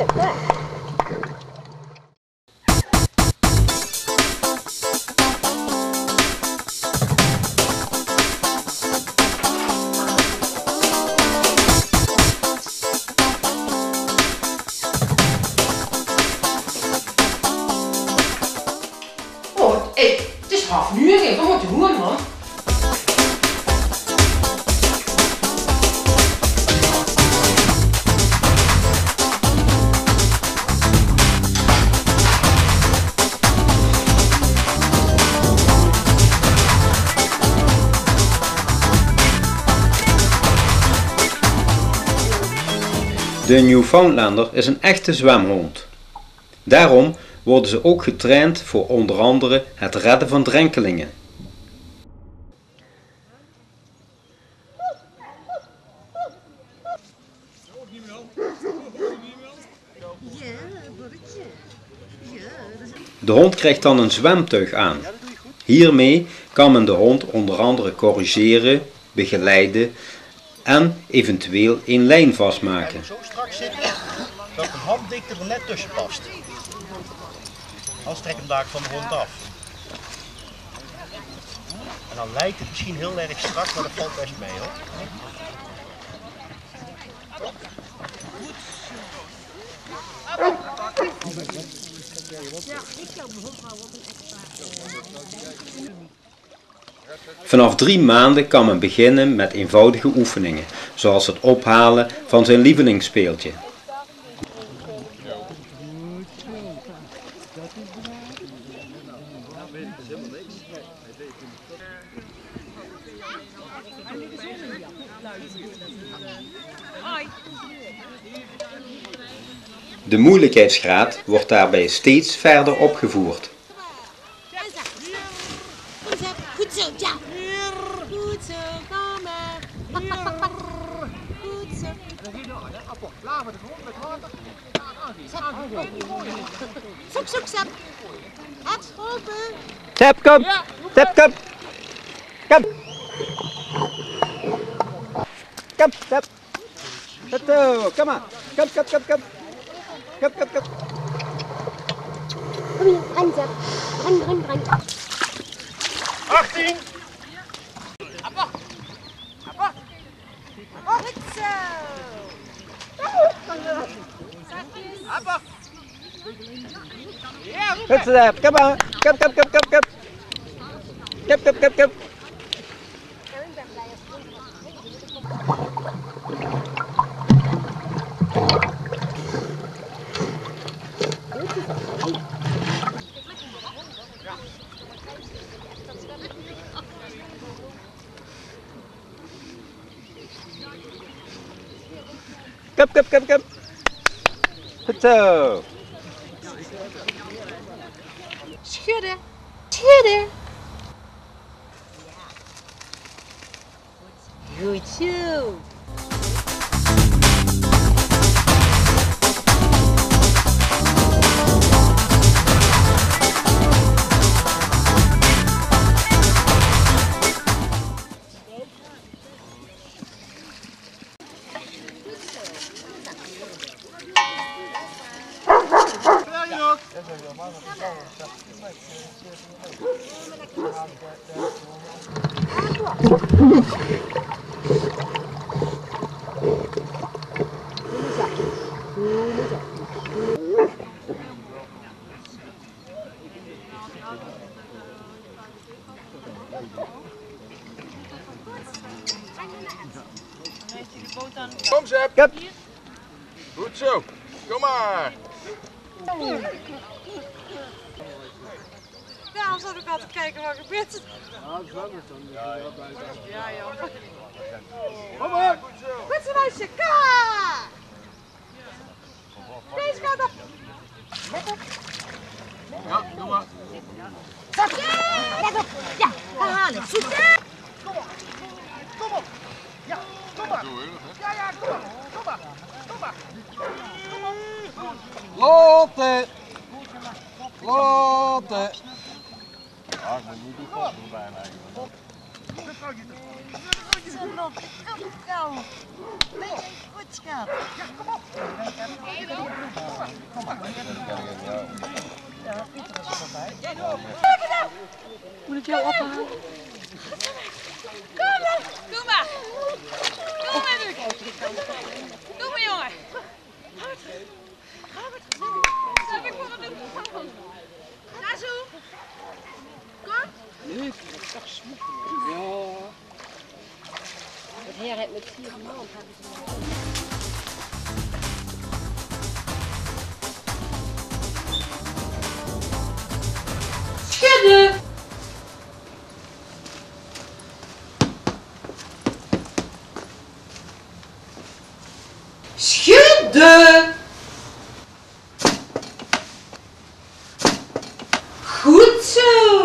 it, there. Oh, hey, het is 8:30, we moeten doen, man. De Newfoundlander is een echte zwemhond. Daarom worden ze ook getraind voor onder andere het redden van drenkelingen. De hond krijgt dan een zwemtuig aan. Hiermee kan men de hond onder andere corrigeren, begeleiden en eventueel een lijn vastmaken. Zo strak zitten dat de handdikte er net tussen past. Anders trek hem daar van de hond af. En dan lijkt het misschien heel erg strak, maar dat valt best mee hoor. Vanaf 3 maanden kan men beginnen met eenvoudige oefeningen, zoals het ophalen van zijn lievelingsspeeltje. De moeilijkheidsgraad wordt daarbij steeds verder opgevoerd. Goed zo, ja. Goed zo, kom maar. Goed zo. Zoek, zoek, Sep. Het schoppen. Sep, kom! Sep, kom! Kom! Kom, Sep! Zo, kom maar! Kom, kom, kom, kom! Kom, kom, kom! Kom hier, ren, Sep. Ren, ren, ren. 18! Goed zo. Goed zo, Sep! Kom maar! Kom, kom, kom, kom, kom! Kom, kom, kom, kom! Kom, kom, kom, kom! Goed zo! Schudden. Schudden. Goed zo. Kom Sep. Kom. Goed zo. Kom maar. Daarom zat ik altijd te kijken wat gebeurt. Ja, joh. Kom maar. Goed zo, meisje. Kom! Deze kant op. Ja, doe maar. Let op. Ja, ga halen. Goed. Kom op. Kom op. Ja, kom maar. Ja, ja, kom maar. Kom maar. Kom maar. Kom op. Lotte. Lotte. Ah, ik moet niet die vast doen bijna eigenlijk. Zo, Lot. Kom, kom. Ben je goed, schat? Ja, kom op. kom maar. Moet ik jou ophalen? Kom maar! Doe maar! Doe maar, Luc! Doe maar, jongen! Heb ik voor een Luc? Nazo! Kom! Leuk! Toch smoeken. Ja. Het heer heeft met 4 man. Schudden! Schudden! Goed zo!